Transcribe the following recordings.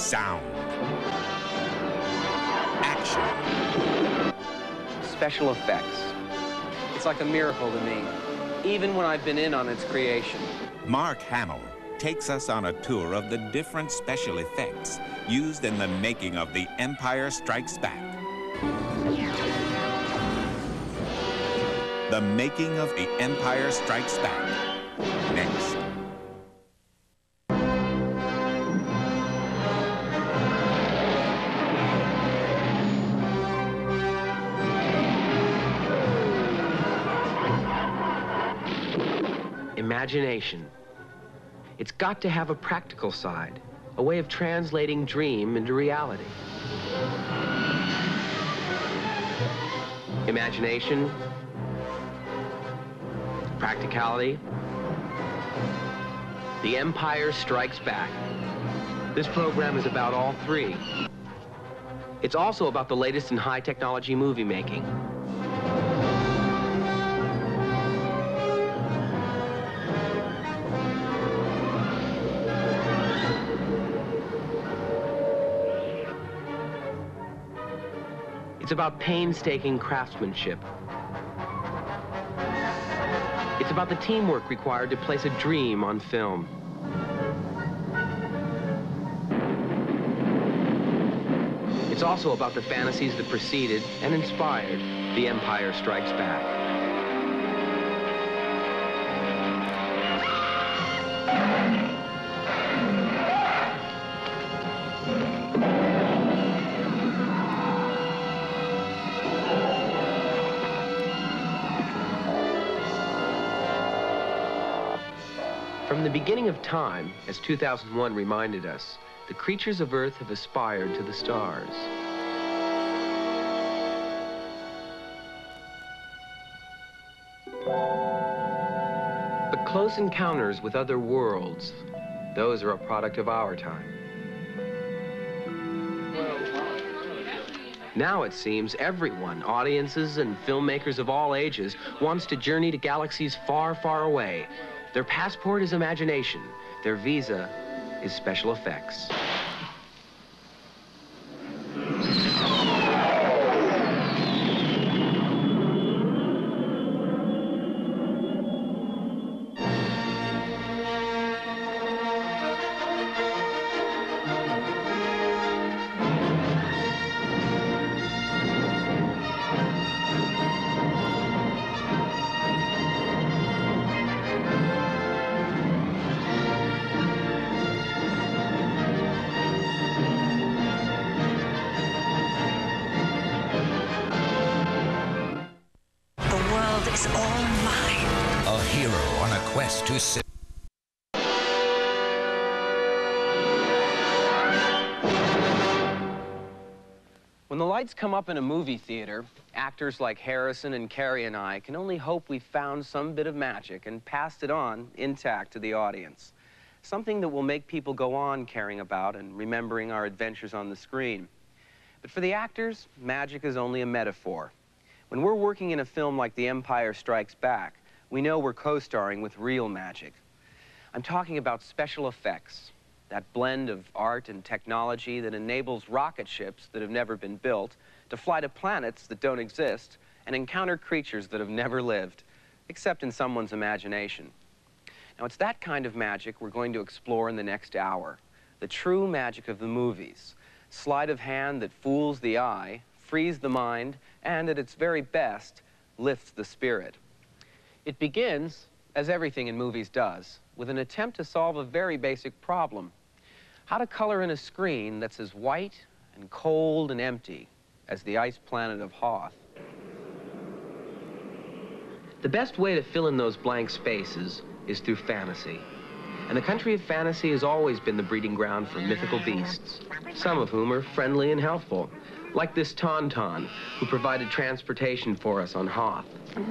Sound. Action. Special effects. It's like a miracle to me, even when I've been in on its creation. Mark Hamill takes us on a tour of the different special effects used in the making of The Empire Strikes Back. The making of The Empire Strikes Back. Next. Imagination. It's got to have a practical side, a way of translating dream into reality. Imagination, practicality. The Empire Strikes Back. This program is about all three. It's also about the latest in high technology movie making. It's about painstaking craftsmanship. It's about the teamwork required to place a dream on film. It's also about the fantasies that preceded and inspired The Empire Strikes Back. From the beginning of time, as 2001 reminded us, the creatures of Earth have aspired to the stars. But close encounters with other worlds, those are a product of our time. Now it seems everyone, audiences and filmmakers of all ages, wants to journey to galaxies far, far away. Their passport is imagination. Their visa is special effects. Is all mine. A hero on a quest to save. When the lights come up in a movie theater, actors like Harrison and Carey and I can only hope we found some bit of magic and passed it on intact to the audience. Something that will make people go on caring about and remembering our adventures on the screen. But for the actors, magic is only a metaphor. When we're working in a film like The Empire Strikes Back, we know we're co-starring with real magic. I'm talking about special effects, that blend of art and technology that enables rocket ships that have never been built to fly to planets that don't exist and encounter creatures that have never lived, except in someone's imagination. Now, it's that kind of magic we're going to explore in the next hour, the true magic of the movies, sleight of hand that fools the eye, frees the mind, and at its very best, lifts the spirit. It begins, as everything in movies does, with an attempt to solve a very basic problem. How to color in a screen that's as white and cold and empty as the ice planet of Hoth. The best way to fill in those blank spaces is through fantasy. And the country of fantasy has always been the breeding ground for mythical beasts, some of whom are friendly and helpful, like this Tauntaun, who provided transportation for us on Hoth.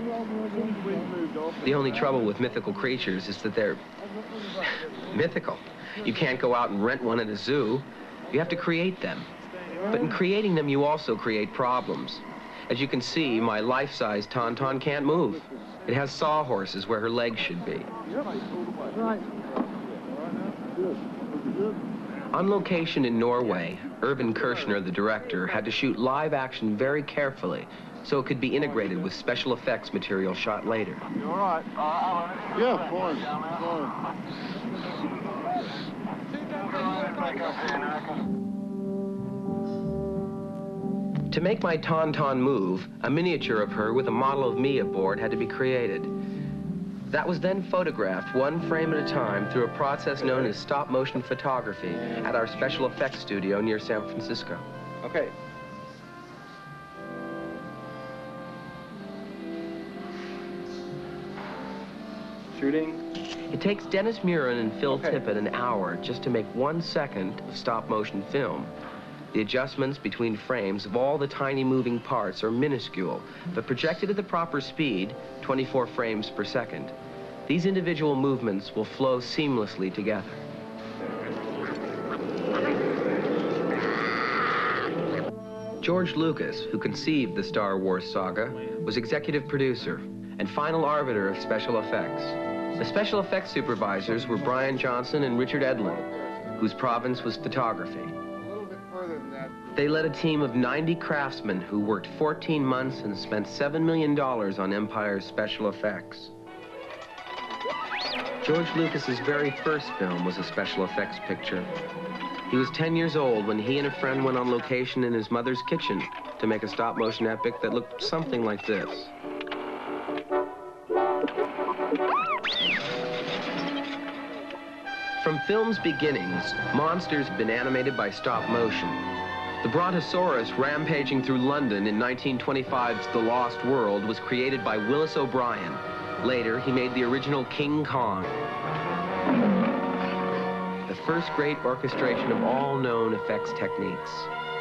The only trouble with mythical creatures is that they're mythical. You can't go out and rent one at a zoo. You have to create them. But in creating them, you also create problems. As you can see, my life-size Tauntaun can't move. It has sawhorses where her legs should be. On location in Norway, Irvin Kershner, the director, had to shoot live action very carefully so it could be integrated with special effects material shot later. You all right? Yeah, fine. To make my Tauntaun move, a miniature of her with a model of me aboard had to be created. That was then photographed one frame at a time through a process known as stop-motion photography at our special effects studio near San Francisco. Okay. Shooting. It takes Dennis Muren and Phil Tippett an hour just to make 1 second of stop-motion film. The adjustments between frames of all the tiny moving parts are minuscule, but projected at the proper speed, 24 frames per second. These individual movements will flow seamlessly together. George Lucas, who conceived the Star Wars saga, was executive producer and final arbiter of special effects. The special effects supervisors were Brian Johnson and Richard Edlund, whose province was photography. They led a team of 90 craftsmen who worked 14 months and spent $7 million on Empire's special effects. George Lucas's very first film was a special effects picture. He was 10 years old when he and a friend went on location in his mother's kitchen to make a stop-motion epic that looked something like this. From film's beginnings, monsters have been animated by stop motion. The Brontosaurus rampaging through London in 1925's The Lost World was created by Willis O'Brien. Later, he made the original King Kong. The first great orchestration of all known effects techniques.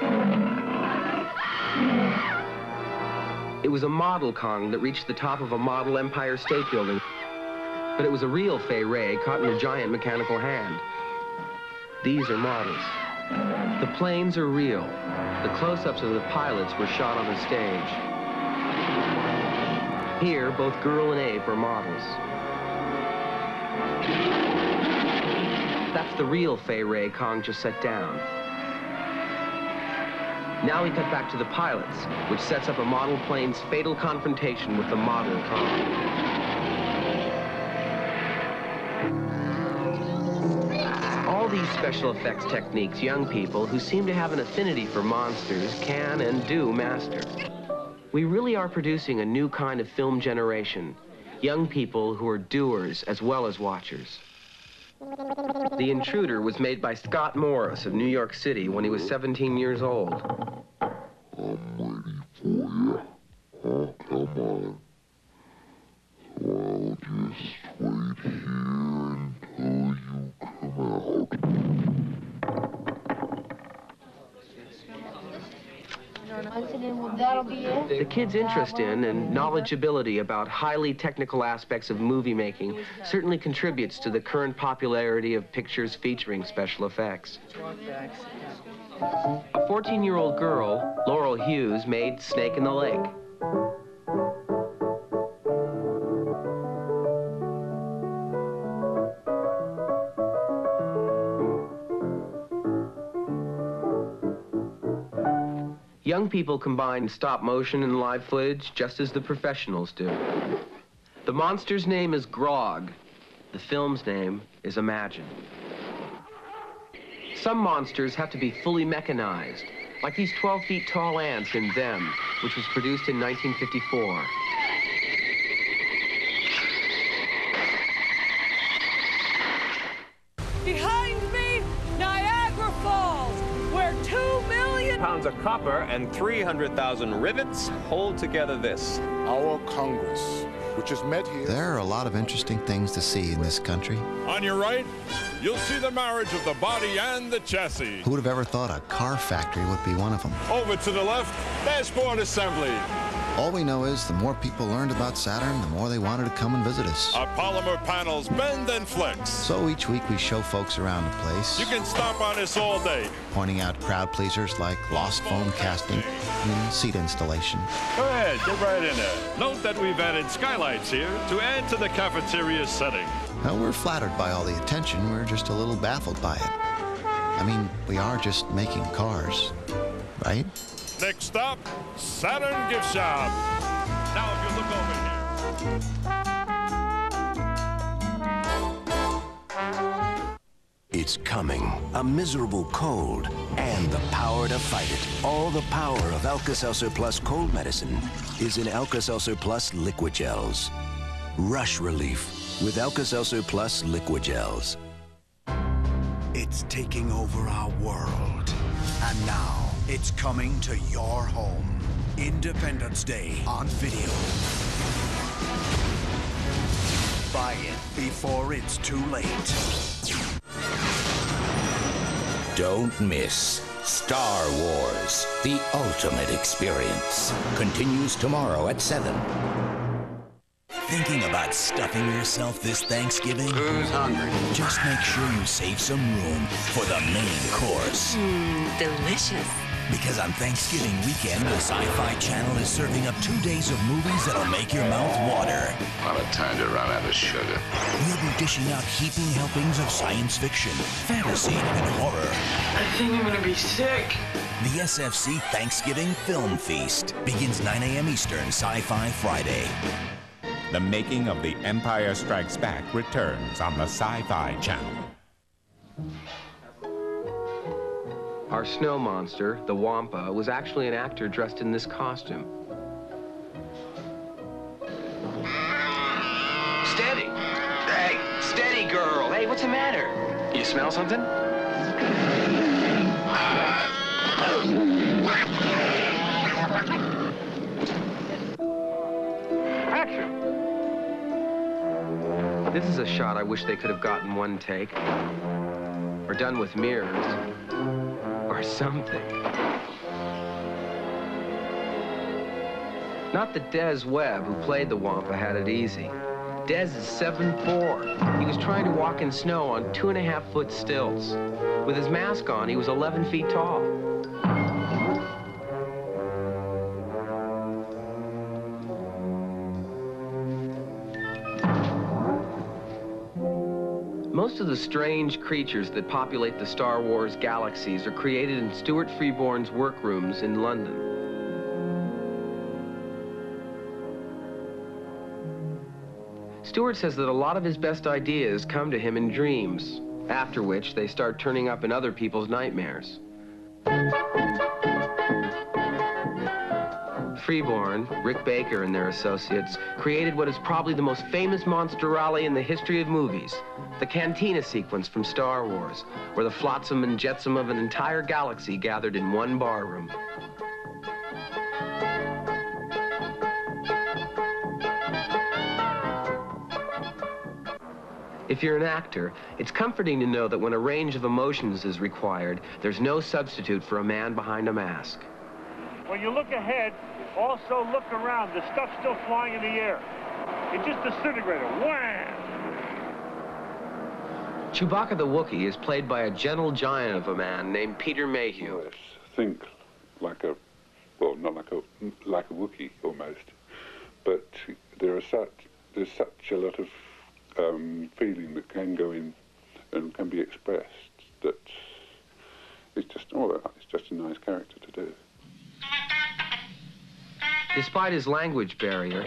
It was a model Kong that reached the top of a model Empire State Building, but it was a real Fay Wray caught in a giant mechanical hand. These are models. The planes are real. The close-ups of the pilots were shot on a stage. Here, both girl and ape are models. That's the real Fay Wray Kong just set down. Now we cut back to the pilots, which sets up a model plane's fatal confrontation with the model Kong. All these special effects techniques young people who seem to have an affinity for monsters can and do master. We really are producing a new kind of film generation, young people who are doers as well as watchers. The Intruder was made by Scott Morris of New York City when he was 17 years old. I'm waiting for you. Oh, come on. So I'll just wait here until you come out. The kids' interest in and knowledgeability about highly technical aspects of movie making certainly contributes to the current popularity of pictures featuring special effects. A 14-year-old girl, Laurel Hughes, made Snake in the Lake. Young people combine stop motion and live footage just as the professionals do. The monster's name is Grog. The film's name is Imagine. Some monsters have to be fully mechanized, like these 12 feet tall ants in Them, which was produced in 1954. Behind me, Niagara Falls, where 2 million pounds of copper and 300,000 rivets hold together this. Our Congress, which is met here. There are a lot of interesting things to see in this country. On your right, you'll see the marriage of the body and the chassis. Who would have ever thought a car factory would be one of them? Over to the left, dashboard assembly. All we know is the more people learned about Saturn, the more they wanted to come and visit us. Our polymer panels bend and flex. So each week we show folks around the place. You can stop on us all day. Pointing out crowd pleasers like lost foam casting and seat installation. Go ahead, get right in there. Note that we've added skylights here to add to the cafeteria setting. Well, we're flattered by all the attention. We're just a little baffled by it. I mean, we are just making cars, right? Next stop, Saturn Gift Shop. Now, if you look over here. It's coming. A miserable cold and the power to fight it. All the power of Alka-Seltzer Plus cold medicine is in Alka-Seltzer Plus Liquid Gels. Rush relief with Alka-Seltzer Plus Liquid Gels. It's taking over our world. And now, it's coming to your home. Independence Day on video. Buy it before it's too late. Don't miss Star Wars, the ultimate experience. Continues tomorrow at 7. Thinking about stuffing yourself this Thanksgiving? Who's hungry? Just make sure you save some room for the main course. Delicious. Because on Thanksgiving weekend, the Sci-Fi Channel is serving up 2 days of movies that'll make your mouth water. What a time to run out of sugar. We'll be dishing out heaping helpings of science fiction, fantasy, and horror. I think I'm gonna be sick. The SFC Thanksgiving Film Feast begins 9 a.m. Eastern, Sci-Fi Friday. The Making of The Empire Strikes Back returns on the Sci-Fi Channel. Our snow monster, the Wampa, was actually an actor dressed in this costume. Steady. Hey, steady, girl. Hey, what's the matter? You smell something? Action! This is a shot I wish they could have gotten one take. Or done with mirrors. Or something. Not that Des Webb, who played the Wampa, had it easy. Des is 7'4". He was trying to walk in snow on 2.5-foot stilts. With his mask on, he was 11 feet tall. Most of the strange creatures that populate the Star Wars galaxies are created in Stuart Freeborn's workrooms in London. Stuart says that a lot of his best ideas come to him in dreams, after which they start turning up in other people's nightmares. Freeborn, Rick Baker, and their associates created what is probably the most famous monster rally in the history of movies, the Cantina sequence from Star Wars, where the flotsam and jetsam of an entire galaxy gathered in one barroom. If you're an actor, it's comforting to know that when a range of emotions is required, there's no substitute for a man behind a mask. When you look ahead, also look around. The stuff's still flying in the air. It just disintegrated. Wham! Chewbacca the Wookiee is played by a gentle giant of a man named Peter Mayhew. Yes, think like a, well, not like a Wookiee almost, but there's such a lot of feeling that can go in and can be expressed that it's just, oh, it's just a nice character to do. Despite his language barrier,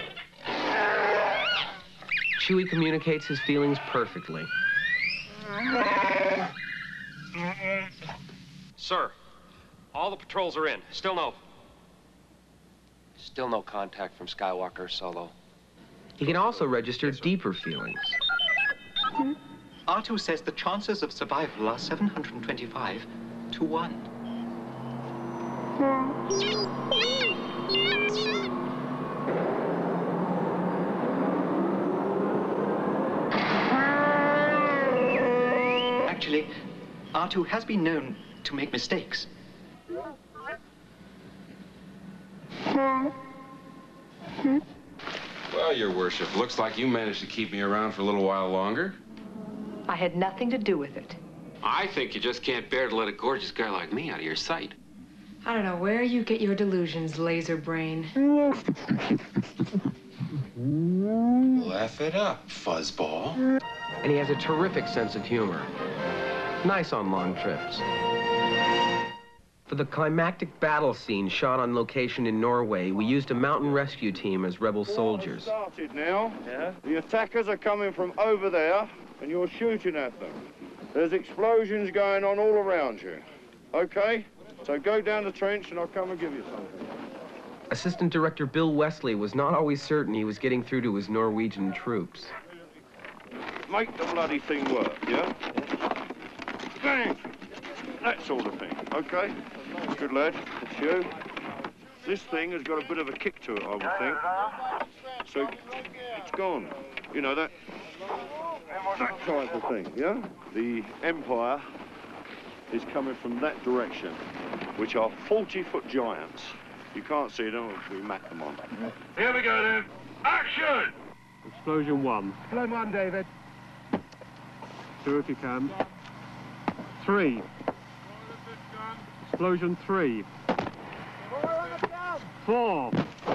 Chewie communicates his feelings perfectly. Sir, all the patrols are in. Still no contact from Skywalker Solo. He can also register deeper feelings. R2 says the chances of survival are 725 to 1. Actually, R2 has been known to make mistakes. Well, Your Worship, looks like you managed to keep me around for a little while longer. I had nothing to do with it. I think you just can't bear to let a gorgeous guy like me out of your sight. I don't know where you get your delusions, laser brain. Laugh it up, fuzzball. And he has a terrific sense of humor. Nice on long trips. For the climactic battle scene shot on location in Norway, we used a mountain rescue team as rebel soldiers. Started now. Yeah. The attackers are coming from over there, and you're shooting at them. There's explosions going on all around you. Okay? So go down the trench, and I'll come and give you something. Assistant Director Bill Wesley was not always certain he was getting through to his Norwegian troops. Make the bloody thing work, yeah? Bang! That sort of thing, okay? Good lad, it's you. This thing has got a bit of a kick to it, I would think. So, it's gone. You know, that type of thing, yeah? The Empire is coming from that direction, which are 40-foot giants. You can't see them, we map them on. Here we go then. Action! Explosion 1. Explosion 1, David. 2 if you can. 3. Explosion 3. 4.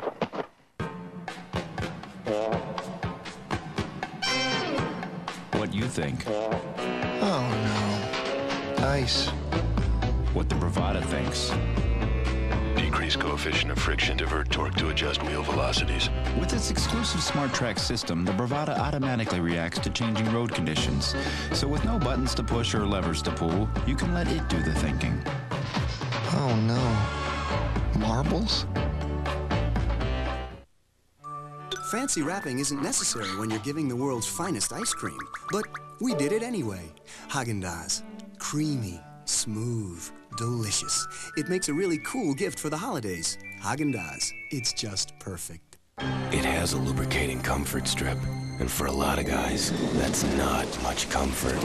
What you think? Oh, no. Ice. What the Bravada thinks. Decrease coefficient of friction, divert torque to adjust wheel velocities. With its exclusive Smart Track system, the Bravada automatically reacts to changing road conditions. So with no buttons to push or levers to pull, you can let it do the thinking. Oh, no. Marbles? Fancy wrapping isn't necessary when you're giving the world's finest ice cream, but we did it anyway. Häagen-Dazs. Creamy, smooth, delicious. It makes a really cool gift for the holidays. Häagen-Dazs. It's just perfect. It has a lubricating comfort strip, and for a lot of guys, that's not much comfort.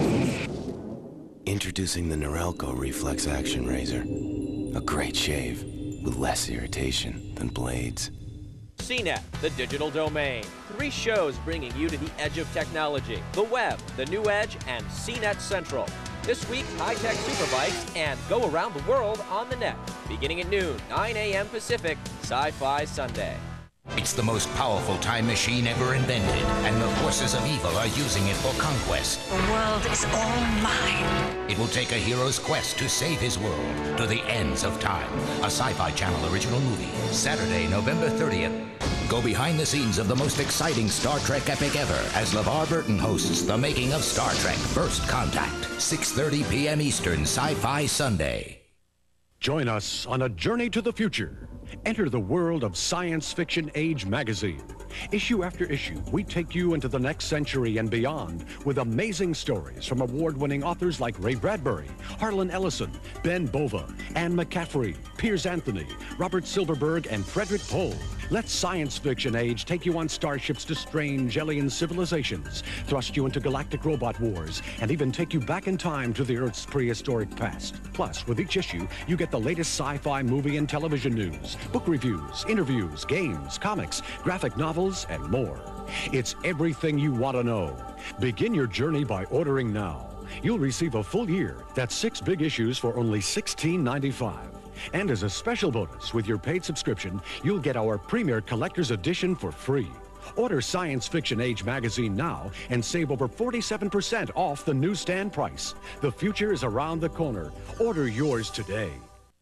Introducing the Norelco Reflex Action Razor. A great shave with less irritation than blades. CNET, the digital domain. 3 shows bringing you to the edge of technology. The web, the new edge, and CNET Central. This week's high-tech superbikes and go around the world on the net. Beginning at noon, 9 a.m. Pacific, Sci-Fi Sunday. It's the most powerful time machine ever invented, and the forces of evil are using it for conquest. The world is all mine. It will take a hero's quest to save his world to the ends of time. A Sci-Fi Channel original movie, Saturday, November 30th. Go behind the scenes of the most exciting Star Trek epic ever as LeVar Burton hosts the making of Star Trek First Contact, 6:30 p.m. Eastern, Sci-Fi Sunday. Join us on a journey to the future. Enter the world of Science Fiction Age magazine. Issue after issue, we take you into the next century and beyond with amazing stories from award-winning authors like Ray Bradbury, Harlan Ellison, Ben Bova, Anne McCaffrey, Piers Anthony, Robert Silverberg, and Frederick Pohl. Let Science Fiction Age take you on starships to strange alien civilizations, thrust you into galactic robot wars, and even take you back in time to the Earth's prehistoric past. Plus, with each issue, you get the latest sci-fi movie and television news, book reviews, interviews, games, comics, graphic novels, and more. It's everything you want to know. Begin your journey by ordering now. You'll receive a full year. That's 6 big issues for only $16.95. And as a special bonus with your paid subscription, you'll get our Premier Collector's Edition for free. Order Science Fiction Age magazine now and save over 47% off the newsstand price. The future is around the corner. Order yours today.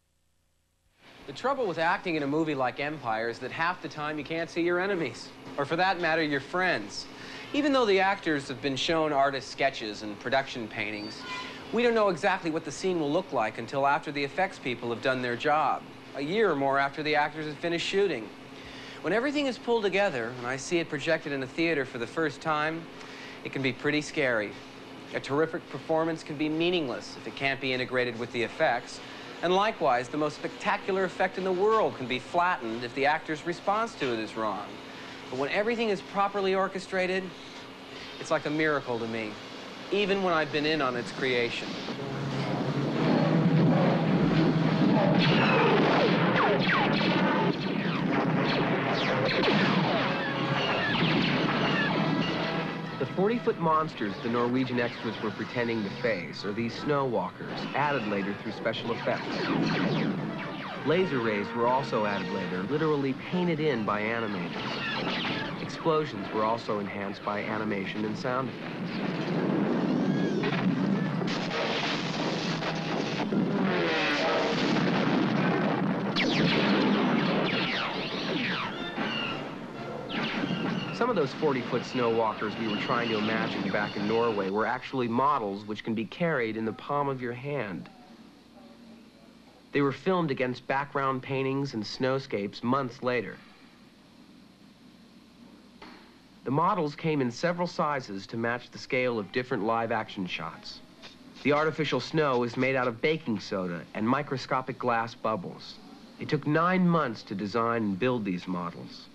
The trouble with acting in a movie like Empire is that half the time you can't see your enemies, or for that matter, your friends. Even though the actors have been shown artist sketches and production paintings, we don't know exactly what the scene will look like until after the effects people have done their job, a year or more after the actors have finished shooting. When everything is pulled together and I see it projected in a theater for the first time, it can be pretty scary. A terrific performance can be meaningless if it can't be integrated with the effects. And likewise, the most spectacular effect in the world can be flattened if the actor's response to it is wrong. But when everything is properly orchestrated, it's like a miracle to me, even when I've been in on its creation. The 40-foot monsters the Norwegian extras were pretending to face are these snow walkers, added later through special effects. Laser rays were also added later, literally painted in by animators. Explosions were also enhanced by animation and sound effects. of those 40-foot snow walkers we were trying to imagine back in Norway were actually models which can be carried in the palm of your hand. They were filmed against background paintings and snowscapes months later. The models came in several sizes to match the scale of different live-action shots. The artificial snow is made out of baking soda and microscopic glass bubbles. It took 9 months to design and build these models.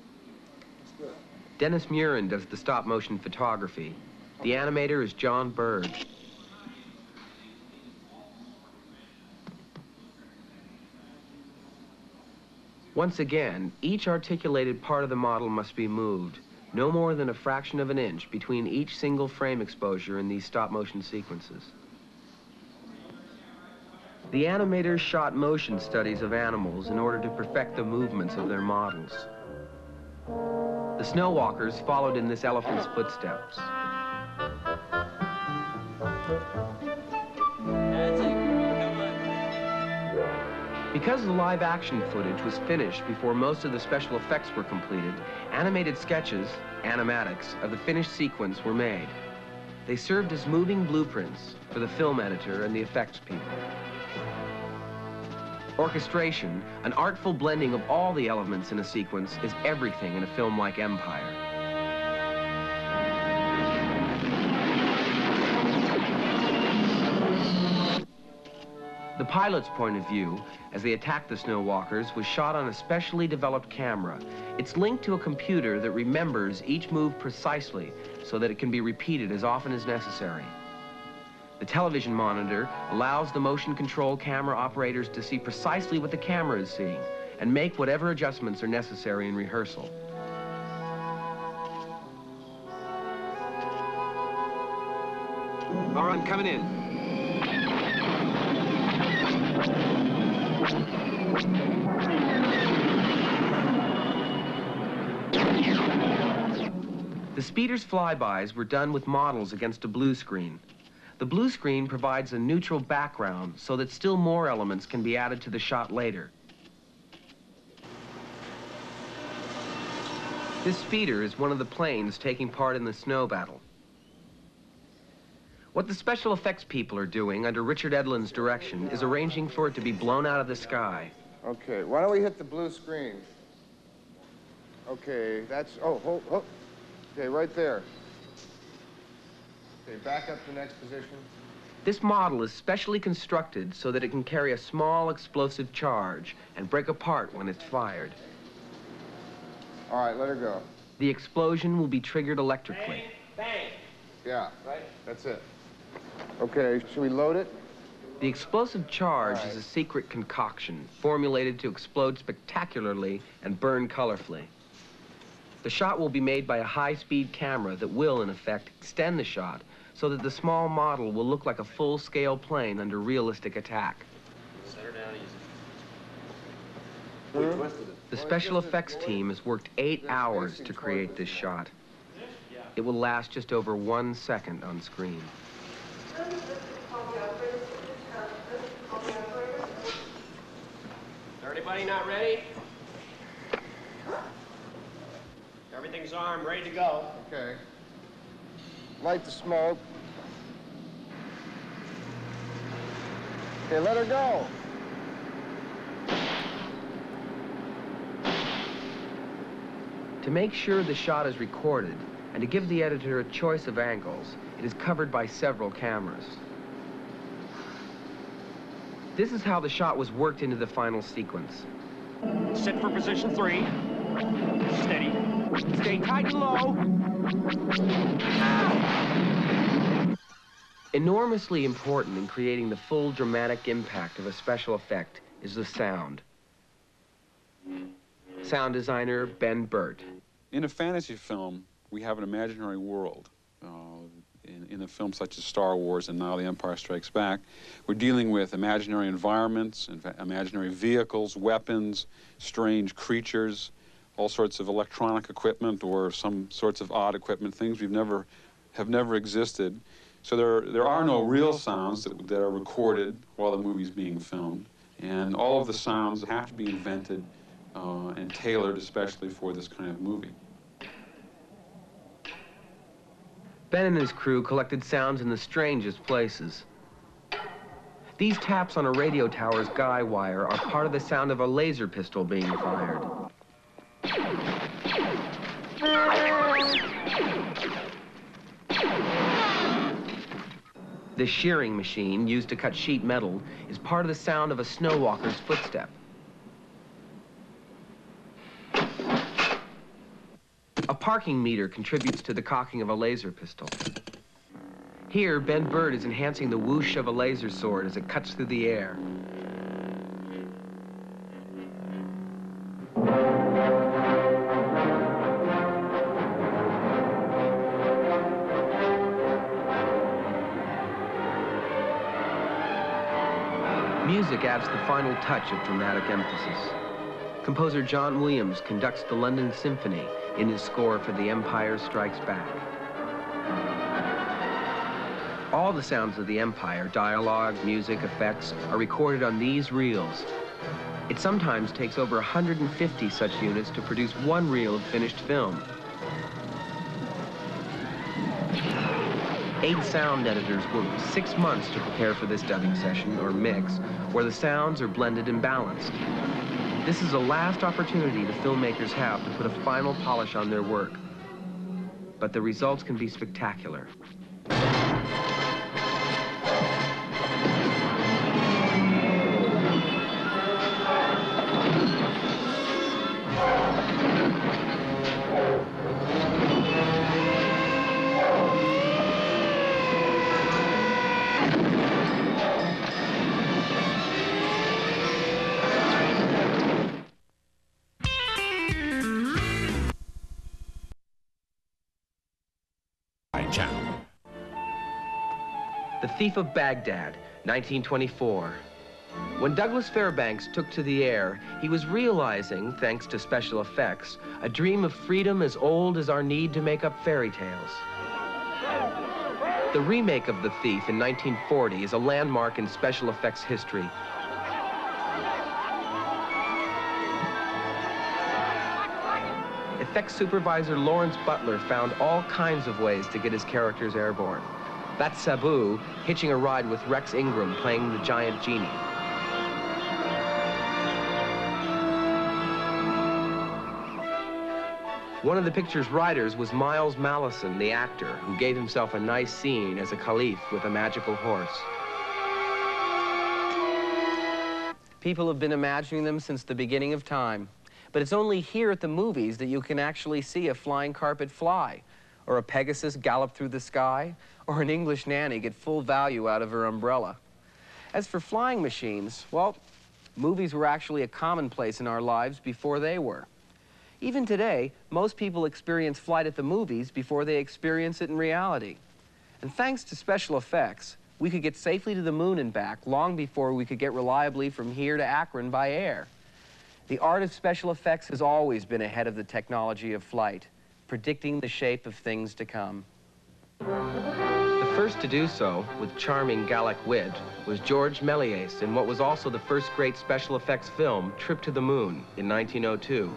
Dennis Murin does the stop-motion photography. The animator is John Bird. Once again, each articulated part of the model must be moved, no more than a fraction of an inch between each single frame exposure in these stop-motion sequences. The animators shot motion studies of animals in order to perfect the movements of their models. The snow walkers followed in this elephant's footsteps. Because the live-action footage was finished before most of the special effects were completed, animated sketches, animatics, of the finished sequence were made. They served as moving blueprints for the film editor and the effects people. Orchestration, an artful blending of all the elements in a sequence, is everything in a film like Empire. The pilot's point of view, as they attacked the snow walkers, was shot on a specially developed camera. It's linked to a computer that remembers each move precisely so that it can be repeated as often as necessary. The television monitor allows the motion control camera operators to see precisely what the camera is seeing and make whatever adjustments are necessary in rehearsal. All right, I'm coming in. The speeder's flybys were done with models against a blue screen. The blue screen provides a neutral background so that still more elements can be added to the shot later. This speeder is one of the planes taking part in the snow battle. What the special effects people are doing under Richard Edlund's direction is arranging for it to be blown out of the sky. Okay, why don't we hit the blue screen? Okay, that's, hold. Okay, right there. Okay, back up to the next position. This model is specially constructed so that it can carry a small explosive charge and break apart when it's fired. All right, let her go. The explosion will be triggered electrically. Bang! Yeah, right? That's it. Okay, should we load it? The explosive charge is a secret concoction formulated to explode spectacularly and burn colorfully. The shot will be made by a high-speed camera that will, in effect, extend the shot so that the small model will look like a full-scale plane under realistic attack. Set her down easy. The special effects team has worked 8 hours to create this shot. It will last just over 1 second on screen. Is anybody not ready? Everything's armed, ready to go. Okay. Light the smoke. Okay, let her go. To make sure the shot is recorded and to give the editor a choice of angles, it is covered by several cameras. This is how the shot was worked into the final sequence. Sit for position 3. Steady. Stay tight and low. Enormously important in creating the full dramatic impact of a special effect is the sound. Sound designer Ben Burt. In a fantasy film, we have an imaginary world. In a film such as Star Wars and now The Empire Strikes Back, we're dealing with imaginary environments, imaginary vehicles, weapons, strange creatures, all sorts of electronic equipment or some sorts of odd equipment, things have never existed. So there are no real sounds that are recorded while the movie's being filmed. And all of the sounds have to be invented and tailored especially for this kind of movie. Ben and his crew collected sounds in the strangest places. These taps on a radio tower's guy wire are part of the sound of a laser pistol being fired. The shearing machine used to cut sheet metal is part of the sound of a snow walker's footstep. A parking meter contributes to the cocking of a laser pistol. Here, Ben Burtt is enhancing the whoosh of a laser sword as it cuts through the air. Music adds the final touch of dramatic emphasis. Composer John Williams conducts the London Symphony in his score for The Empire Strikes Back. All the sounds of the Empire, dialogue, music, effects, are recorded on these reels. It sometimes takes over 150 such units to produce one reel of finished film. 8 sound editors worked 6 months to prepare for this dubbing session, or mix, where the sounds are blended and balanced. This is the last opportunity the filmmakers have to put a final polish on their work. But the results can be spectacular. Channel. The Thief of Baghdad, 1924. When Douglas Fairbanks took to the air, he was realizing, thanks to special effects, a dream of freedom as old as our need to make up fairy tales. The remake of The Thief in 1940 is a landmark in special effects history. Effects supervisor Lawrence Butler found all kinds of ways to get his characters airborne. That's Sabu hitching a ride with Rex Ingram playing the giant genie. One of the picture's writers was Miles Mallison, the actor, who gave himself a nice scene as a caliph with a magical horse. People have been imagining them since the beginning of time. But it's only here at the movies that you can actually see a flying carpet fly, or a Pegasus gallop through the sky, or an English nanny get full value out of her umbrella. As for flying machines, well, movies were actually a commonplace in our lives before they were. Even today, most people experience flight at the movies before they experience it in reality. And thanks to special effects, we could get safely to the moon and back long before we could get reliably from here to Akron by air. The art of special effects has always been ahead of the technology of flight, predicting the shape of things to come. The first to do so, with charming Gallic wit, was George Méliès in what was also the first great special effects film, Trip to the Moon, in 1902.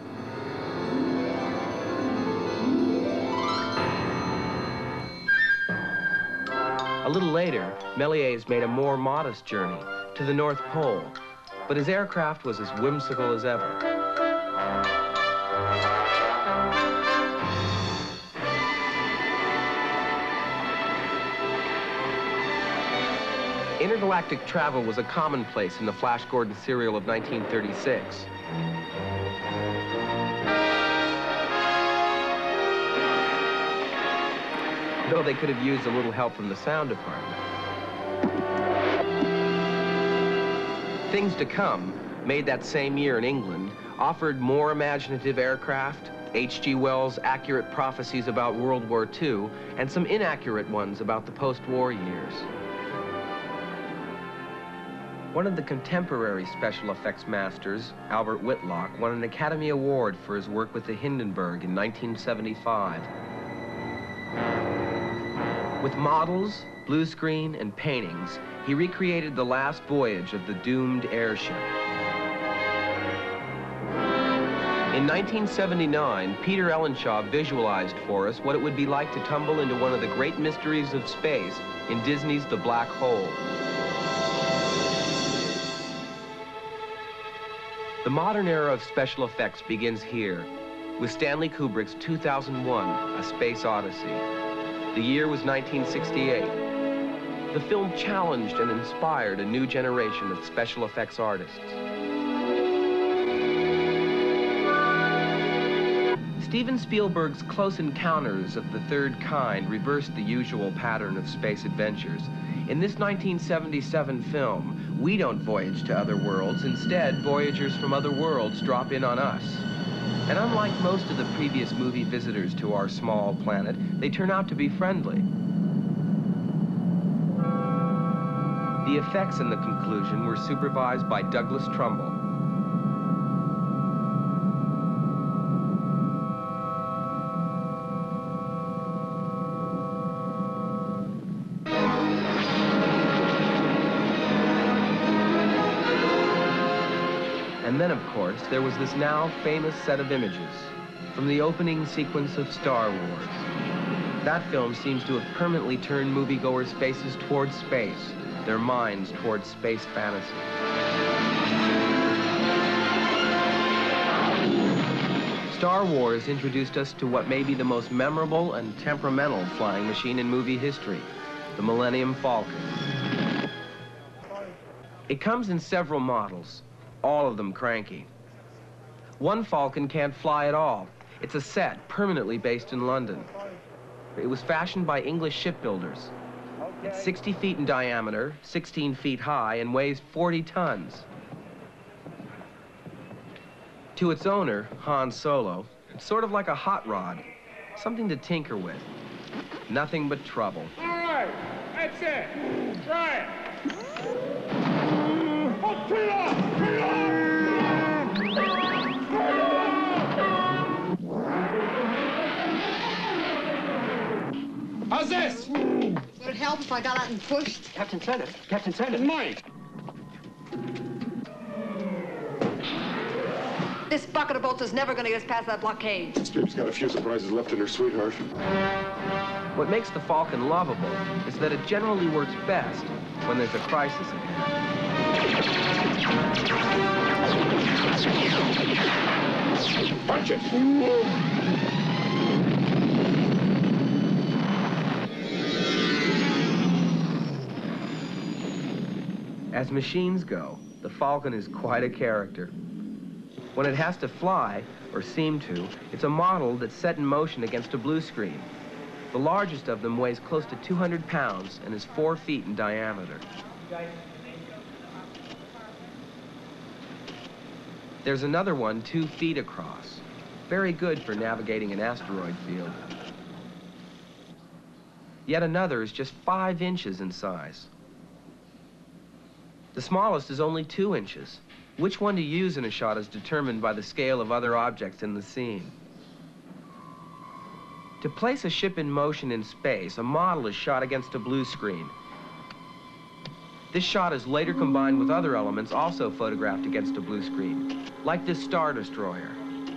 A little later, Méliès made a more modest journey to the North Pole, but his aircraft was as whimsical as ever. Intergalactic travel was a commonplace in the Flash Gordon serial of 1936. Though they could have used a little help from the sound department. Things to Come, made that same year in England, offered more imaginative aircraft, H.G. Wells' accurate prophecies about World War II, and some inaccurate ones about the post-war years. One of the contemporary special effects masters, Albert Whitlock, won an Academy Award for his work with the Hindenburg in 1975. With models, blue screen, and paintings, he recreated the last voyage of the doomed airship. In 1979, Peter Ellenshaw visualized for us what it would be like to tumble into one of the great mysteries of space in Disney's The Black Hole. The modern era of special effects begins here with Stanley Kubrick's 2001, A Space Odyssey. The year was 1968. The film challenged and inspired a new generation of special effects artists. Steven Spielberg's Close Encounters of the Third Kind reversed the usual pattern of space adventures. In this 1977 film, we don't voyage to other worlds. Instead, voyagers from other worlds drop in on us. And unlike most of the previous movie visitors to our small planet, they turn out to be friendly. The effects in the conclusion were supervised by Douglas Trumbull. And then, of course, there was this now famous set of images from the opening sequence of Star Wars. That film seems to have permanently turned moviegoers' faces towards space, their minds towards space fantasy. Star Wars introduced us to what may be the most memorable and temperamental flying machine in movie history, the Millennium Falcon. It comes in several models, all of them cranky. One Falcon can't fly at all. It's a set permanently based in London. It was fashioned by English shipbuilders. It's 60 feet in diameter, 16 feet high, and weighs 40 tons. To its owner, Han Solo, it's sort of like a hot rod, something to tinker with. Nothing but trouble. All right, that's it. Try it. Oh, put it off! Put it off! How's this? Would it help if I got out and pushed? Captain Senate. Captain Senate. Mike. This bucket of bolts is never going to get us past that blockade. Strip's got a few surprises left in her, sweetheart. What makes the Falcon lovable is that it generally works best when there's a crisis ahead. Punch it! As machines go, the Falcon is quite a character. When it has to fly, or seem to, it's a model that's set in motion against a blue screen. The largest of them weighs close to 200 pounds and is 4 feet in diameter. There's another one 2 feet across. Very good for navigating an asteroid field. Yet another is just 5 inches in size. The smallest is only 2 inches. Which one to use in a shot is determined by the scale of other objects in the scene. To place a ship in motion in space, a model is shot against a blue screen. This shot is later combined with other elements also photographed against a blue screen, like this Star Destroyer.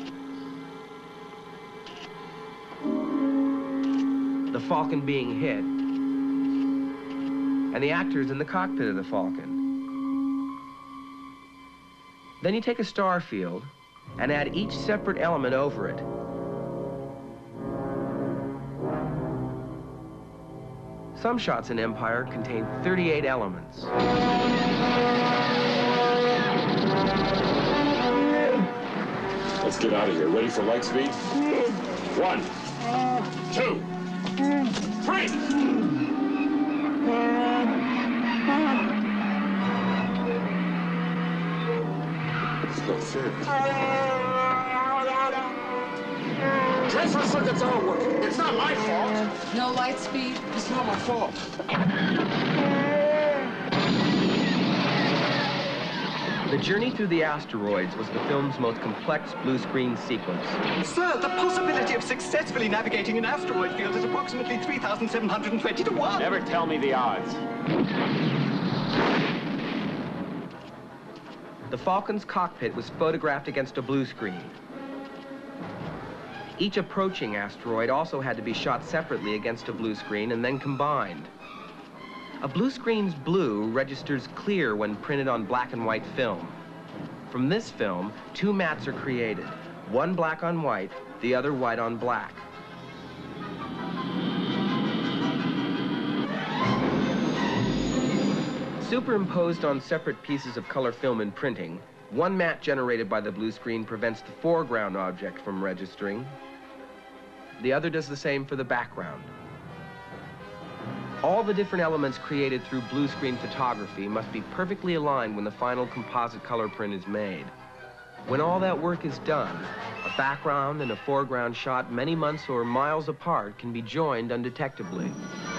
The Falcon being hit, and the actors in the cockpit of the Falcon. Then you take a star field and add each separate element over it. Some shots in Empire contain 38 elements. Let's get out of here. Ready for light speed? 1, 2, 3! Not fair. Transfer circuits aren't working. It's not my fault. No light speed? It's not my fault. The journey through the asteroids was the film's most complex blue screen sequence. Sir, the possibility of successfully navigating an asteroid field is approximately 3,720 to 1. Never tell me the odds. The Falcon's cockpit was photographed against a blue screen. Each approaching asteroid also had to be shot separately against a blue screen and then combined. A blue screen's blue registers clear when printed on black and white film. From this film, two mats are created, one black on white, the other white on black. Superimposed on separate pieces of color film in printing, one mat generated by the blue screen prevents the foreground object from registering. The other does the same for the background. All the different elements created through blue screen photography must be perfectly aligned when the final composite color print is made. When all that work is done, a background and a foreground shot many months or miles apart can be joined undetectably.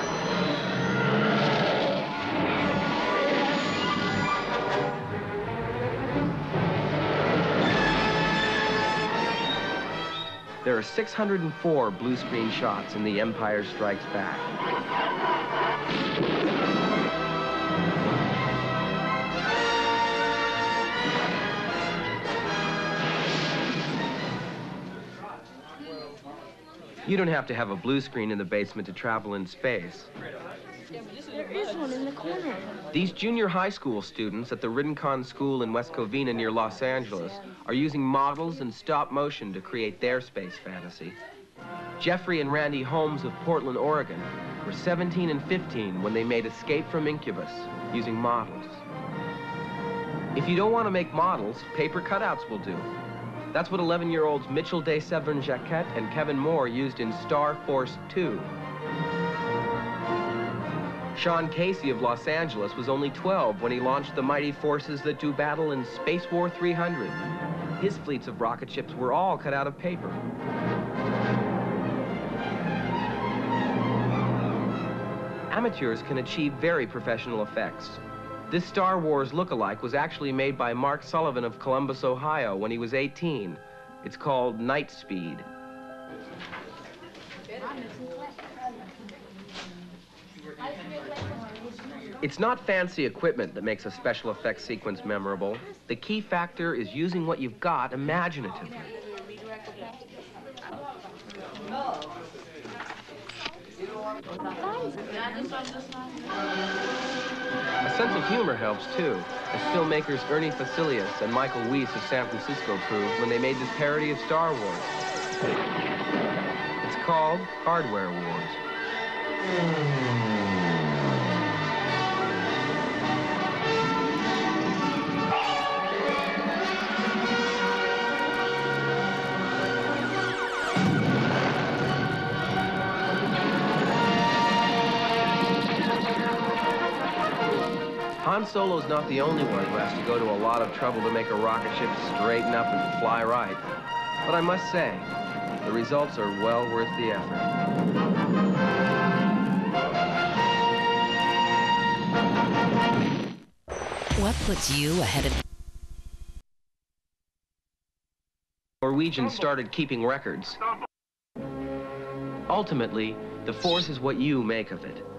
There are 604 blue screen shots in The Empire Strikes Back. You don't have to have a blue screen in the basement to travel in space. There is one in the corner. These junior high school students at the Rincon School in West Covina near Los Angeles are using models and stop motion to create their space fantasy. Jeffrey and Randy Holmes of Portland, Oregon were 17 and 15 when they made Escape from Incubus using models. If you don't want to make models, paper cutouts will do. That's what 11-year-olds Mitchell de Severn-Jacquet and Kevin Moore used in Star Force 2. Sean Casey of Los Angeles was only 12 when he launched the mighty forces that do battle in Space War 300. His fleets of rocket ships were all cut out of paper. Amateurs can achieve very professional effects. This Star Wars look-alike was actually made by Mark Sullivan of Columbus, Ohio when he was 18. It's called Night Speed. It's not fancy equipment that makes a special effects sequence memorable. The key factor is using what you've got imaginatively. A sense of humor helps too, as filmmakers Ernie Facilius and Michael Weiss of San Francisco proved when they made this parody of Star Wars. It's called Hardware Wars. Han Solo's not the only one who has to go to a lot of trouble to make a rocket ship straighten up and fly right. But I must say, the results are well worth the effort. What puts you ahead of... Norwegians started keeping records. Ultimately, the Force is what you make of it.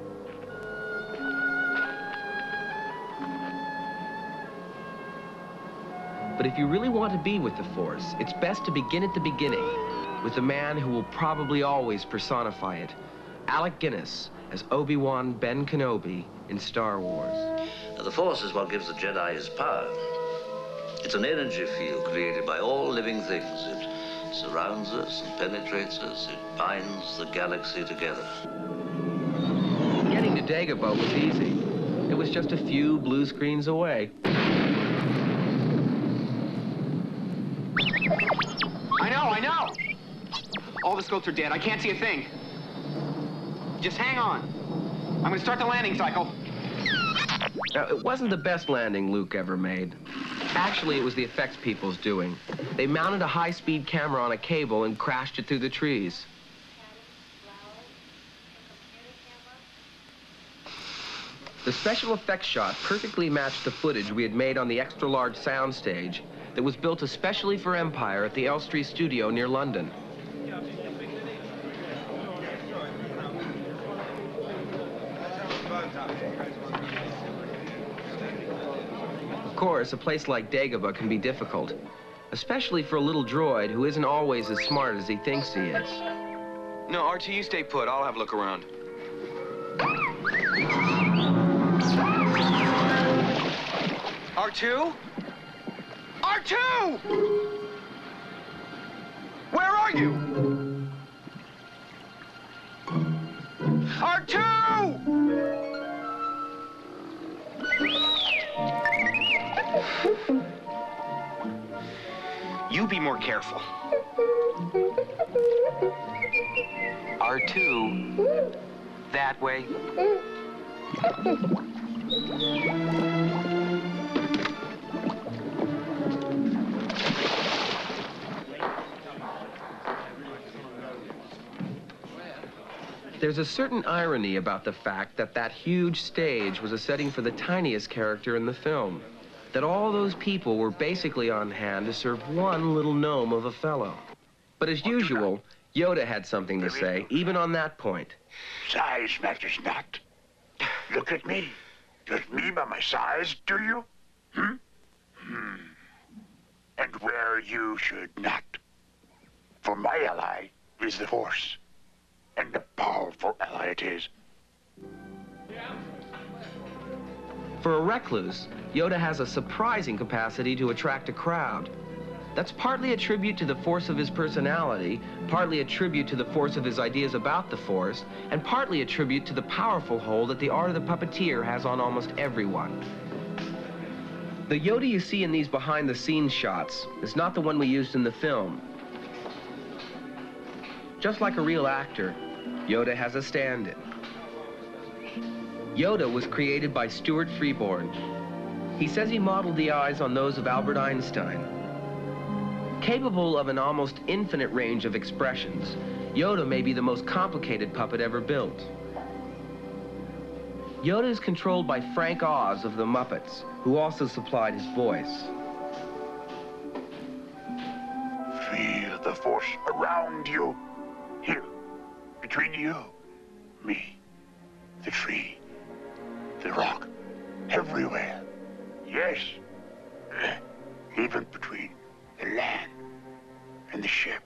But if you really want to be with the Force, it's best to begin at the beginning with the man who will probably always personify it, Alec Guinness as Obi-Wan Ben Kenobi in Star Wars. The Force is what gives the Jedi his power. It's an energy field created by all living things. It surrounds us and penetrates us. It binds the galaxy together. Getting to Dagobah was easy. It was just a few blue screens away. I know! All the scopes are dead. I can't see a thing. Just hang on. I'm gonna start the landing cycle. Now, it wasn't the best landing Luke ever made. Actually, it was the effects people's doing. They mounted a high-speed camera on a cable and crashed it through the trees. The special effects shot perfectly matched the footage we had made on the extra-large soundstage that was built especially for Empire at the Elstree studio near London. Of course, a place like Dagobah can be difficult. especially for a little droid who isn't always as smart as he thinks he is. No, R2, you stay put. I'll have a look around. R2? R2! Where are you? R2! You be more careful. R2, that way. There's a certain irony about the fact that that huge stage was a setting for the tiniest character in the film. That all those people were basically on hand to serve one little gnome of a fellow. But as usual, Yoda had something to say, even on that point. Size matters not. Look at me. Judge me by my size, do you? And where you should not. For my ally is the Force. And a powerful ally it is. For a recluse, Yoda has a surprising capacity to attract a crowd. That's partly a tribute to the force of his personality, partly a tribute to the force of his ideas about the Force, and partly a tribute to the powerful hold that the art of the puppeteer has on almost everyone. The Yoda you see in these behind-the-scenes shots is not the one we used in the film. Just like a real actor, Yoda has a stand-in. Yoda was created by Stuart Freeborn. He says he modeled the eyes on those of Albert Einstein. Capable of an almost infinite range of expressions, Yoda may be the most complicated puppet ever built. Yoda is controlled by Frank Oz of the Muppets, who also supplied his voice. Feel the Force around you. Here, between you, me, the tree, the rock, everywhere. Yes, even between the land and the ship.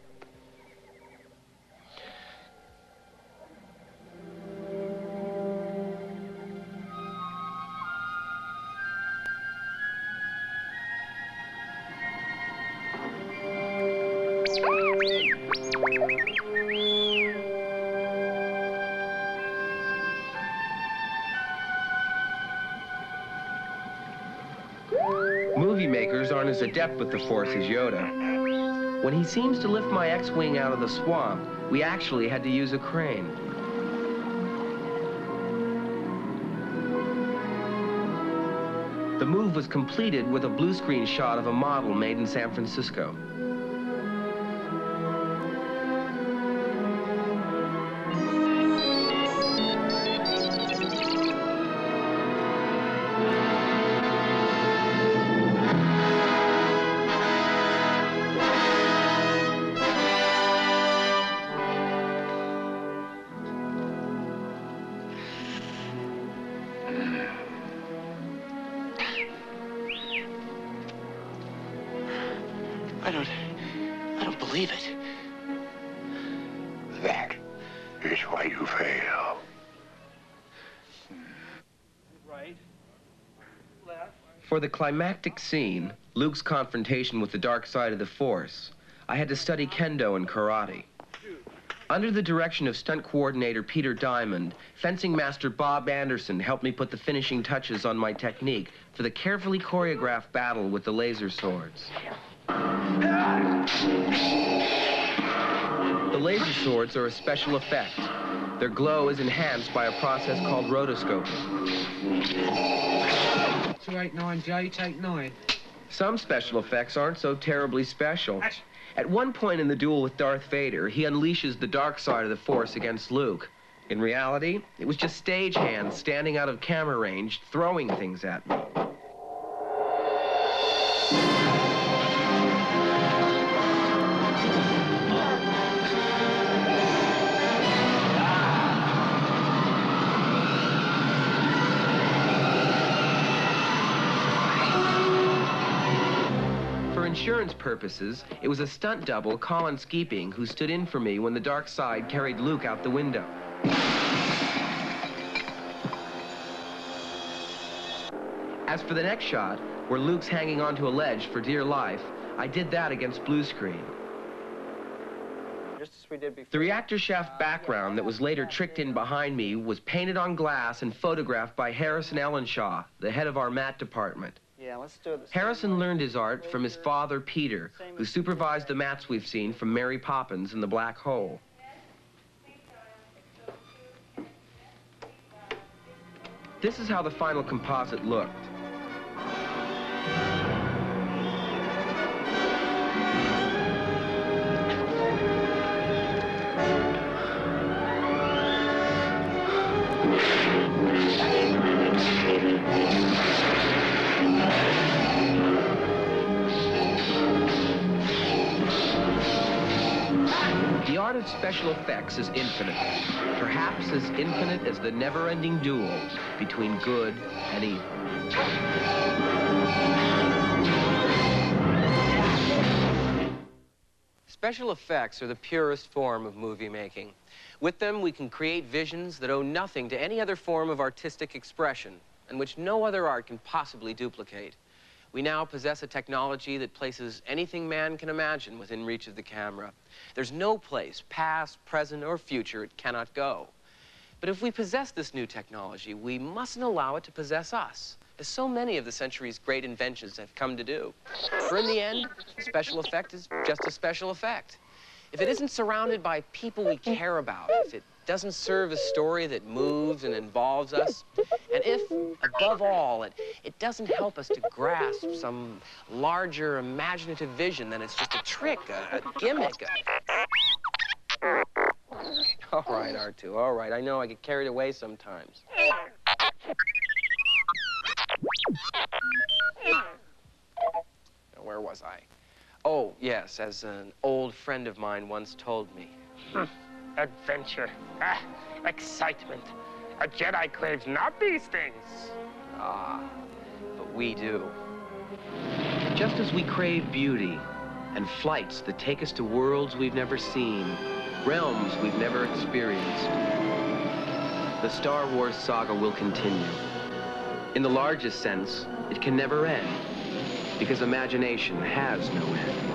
Movie makers aren't as adept with the Force as Yoda. When he seems to lift my X-Wing out of the swamp, we actually had to use a crane. The move was completed with a blue screen shot of a model made in San Francisco. I don't believe it. That is why you fail. Right. Left. For the climactic scene, Luke's confrontation with the dark side of the Force, I had to study kendo and karate. Under the direction of stunt coordinator Peter Diamond, fencing master Bob Anderson helped me put the finishing touches on my technique for the carefully choreographed battle with the laser swords. The laser swords are a special effect. Their glow is enhanced by a process called rotoscoping. 289J, take 9. Some special effects aren't so terribly special. At one point in the duel with Darth Vader, he unleashes the dark side of the Force against Luke. In reality, it was just stagehands standing out of camera range, throwing things at me. insurance purposes, it was a stunt double, Colin Skeeping, who stood in for me when the dark side carried Luke out the window. As for the next shot, where Luke's hanging onto a ledge for dear life, I did that against blue screen. Just as we did before. The reactor shaft background that was later tricked in behind me was painted on glass and photographed by Harrison Ellenshaw, the head of our matte department. Yeah, let's do it. Harrison learned his art from his father, Peter, who supervised the mattes we've seen from Mary Poppins and the Black Hole. This is how the final composite looked. The art of special effects is infinite, perhaps as infinite as the never-ending duel between good and evil. Special effects are the purest form of movie making. With them, we can create visions that owe nothing to any other form of artistic expression, and which no other art can possibly duplicate. We now possess a technology that places anything man can imagine within reach of the camera. There's no place, past, present, or future, it cannot go. But if we possess this new technology, we mustn't allow it to possess us, as so many of the century's great inventions have come to do. For in the end, a special effect is just a special effect. If it isn't surrounded by people we care about, if it doesn't serve a story that moves and involves us, and if, above all, it doesn't help us to grasp some larger imaginative vision, then it's just a trick, a gimmick. All right, R2, all right. I know I get carried away sometimes. Now, where was I? Oh, yes, as an old friend of mine once told me. Adventure. Ah, excitement. A Jedi craves not these things. Ah, but we do. Just as we crave beauty and flights that take us to worlds we've never seen, realms we've never experienced, the Star Wars saga will continue. In the largest sense, it can never end, because imagination has no end.